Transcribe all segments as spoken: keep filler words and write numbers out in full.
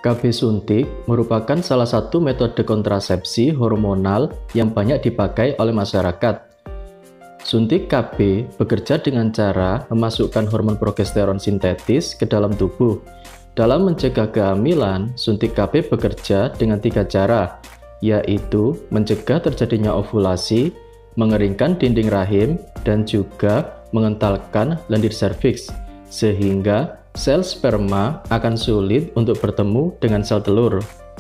K B suntik merupakan salah satu metode kontrasepsi hormonal yang banyak dipakai oleh masyarakat. Suntik K B bekerja dengan cara memasukkan hormon progesteron sintetis ke dalam tubuh. Dalam mencegah kehamilan, suntik K B bekerja dengan tiga cara, yaitu mencegah terjadinya ovulasi, mengeringkan dinding rahim, dan juga mengentalkan lendir serviks, sehingga sel sperma akan sulit untuk bertemu dengan sel telur.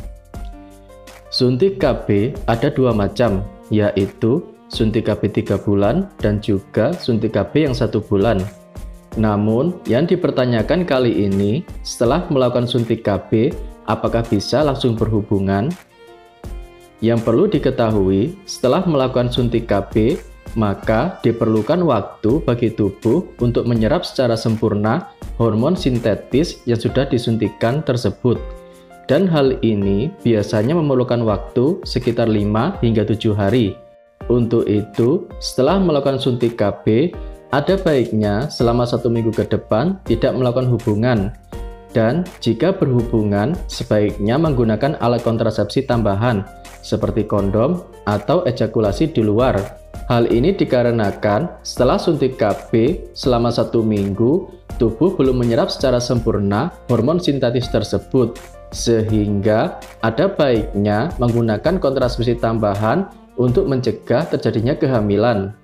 Suntik K B ada dua macam, yaitu suntik K B tiga bulan dan juga suntik K B yang satu bulan. Namun, yang dipertanyakan kali ini, setelah melakukan suntik K B, apakah bisa langsung berhubungan? Yang perlu diketahui, setelah melakukan suntik K B, maka diperlukan waktu bagi tubuh untuk menyerap secara sempurna hormon sintetis yang sudah disuntikkan tersebut. Dan hal ini biasanya memerlukan waktu sekitar lima hingga tujuh hari. Untuk itu, setelah melakukan suntik K B, ada baiknya selama satu minggu ke depan tidak melakukan hubungan. Dan jika berhubungan, sebaiknya menggunakan alat kontrasepsi tambahan, seperti kondom atau ejakulasi di luar. Hal ini dikarenakan setelah suntik K B selama satu minggu, tubuh belum menyerap secara sempurna hormon sintetis tersebut, sehingga ada baiknya menggunakan kontrasepsi tambahan untuk mencegah terjadinya kehamilan.